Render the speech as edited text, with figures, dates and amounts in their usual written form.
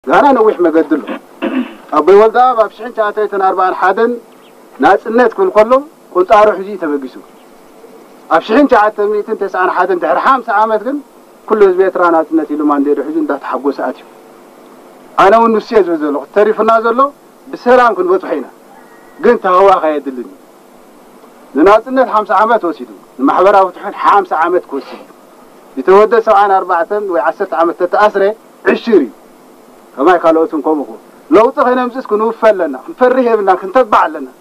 أنا نوح مقدله أبي ولدا بابشحن شاتيتن 40 حدن ناس النت كلهم كنت أروح جي تبقيسو أبشحن شاتيتن 209 حدن تحرحام ساعات كل بيت رانات النت اللي ما عندي رحجين ده تحقق ساعتي أنا والنسيج وزلوا تعرف النازلوا بسلام كن بطحينا قلت هوا خيد اللي الناس النت 5 عامات وسيدو المحبرة وتحين 5 عامات كوسيد يتودى سواء 4 و10 عامات تتأثر 20 فما يخلوتهم كومكو لو تخينا مسكنوا فلنا نفريه بنا كنت تبع لنا